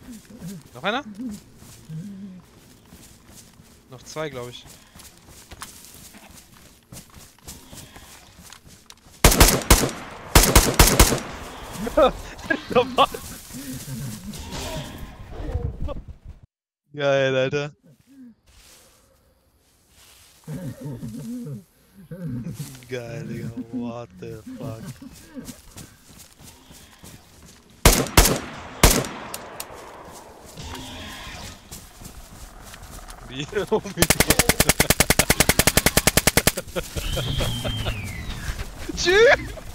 Noch einer? Noch zwei, glaube ich. Geil, Alter. Geil, Digga. What the fuck? Wie? Oh mein Gott. Tschüss!